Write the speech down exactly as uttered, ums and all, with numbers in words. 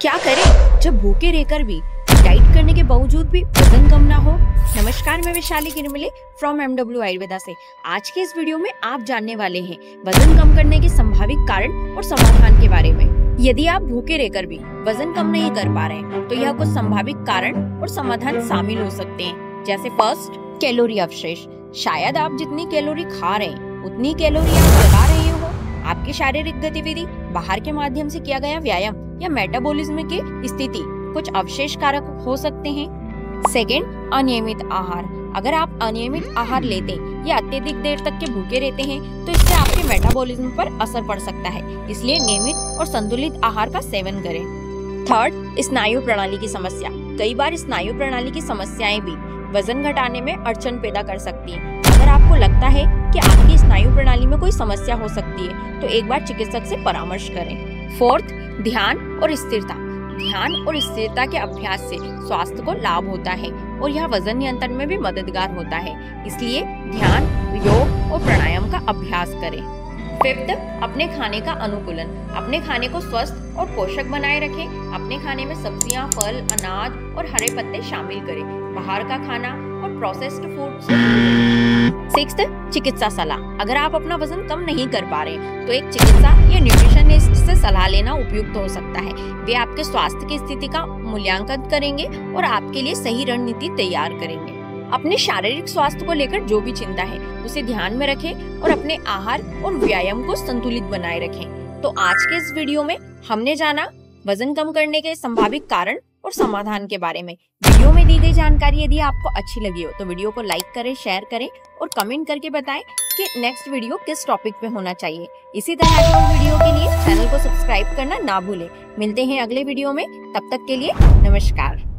क्या करें जब भूखे रहकर भी डाइट करने के बावजूद भी वजन कम ना हो। नमस्कार, मैं Vaishali Kirmile from M W Ayurveda से। आज के इस वीडियो में आप जानने वाले हैं वजन कम करने के संभावित कारण और समाधान के बारे में। यदि आप भूखे रहकर भी वजन कम नहीं कर पा रहे हैं तो यह कुछ संभावित कारण और समाधान शामिल हो सकते हैं। जैसे फर्स्ट, कैलोरी अवशेष। शायद आप जितनी कैलोरी खा रहे हैं उतनी कैलोरी आप जला रहे हो। आपकी शारीरिक गतिविधि, बाहर के माध्यम से किया गया व्यायाम या मेटाबॉलिज्म की स्थिति कुछ अवशेष कारक हो सकते हैं। सेकेंड, अनियमित आहार। अगर आप अनियमित आहार लेते या अत्यधिक देर तक के भूखे रहते हैं तो इससे आपके मेटाबॉलिज्म पर असर पड़ सकता है, इसलिए नियमित और संतुलित आहार का सेवन करें। थर्ड, स्नायु प्रणाली की समस्या। कई बार स्नायु प्रणाली की समस्याएं भी वजन घटाने में अड़चन पैदा कर सकती हैं। अगर आपको लगता है कि आपकी स्नायु प्रणाली में कोई समस्या हो सकती है तो एक बार चिकित्सक से परामर्श करें। फोर्थ, ध्यान और स्थिरता। ध्यान और स्थिरता के अभ्यास से स्वास्थ्य को लाभ होता है और यह वजन नियंत्रण में भी मददगार होता है, इसलिए ध्यान, योग और प्राणायाम का अभ्यास करें। फिफ्थ, अपने खाने का अनुकूलन। अपने खाने को स्वस्थ और पोषक बनाए रखें। अपने खाने में सब्जियां, फल, अनाज और हरे पत्ते शामिल करें। बाहर का खाना और प्रोसेस्ड फूड से सिक्स्थ, चिकित्सा सलाह। अगर आप अपना वजन कम नहीं कर पा रहे तो एक चिकित्सा या न्यूट्रिशनिस्ट से सलाह लेना उपयुक्त हो सकता है। वे आपके स्वास्थ्य की स्थिति का मूल्यांकन करेंगे और आपके लिए सही रणनीति तैयार करेंगे। अपने शारीरिक स्वास्थ्य को लेकर जो भी चिंता है उसे ध्यान में रखें और अपने आहार और व्यायाम को संतुलित बनाए रखें। तो आज के इस वीडियो में हमने जाना वजन कम करने के संभावित कारण और समाधान के बारे में। वीडियो में दी गई जानकारी यदि आपको अच्छी लगी हो तो वीडियो को लाइक करें, शेयर करें और कमेंट करके बताएं कि नेक्स्ट वीडियो किस टॉपिक पे होना चाहिए। इसी तरह के और वीडियो के लिए चैनल को सब्सक्राइब करना ना भूलें। मिलते हैं अगले वीडियो में, तब तक के लिए नमस्कार।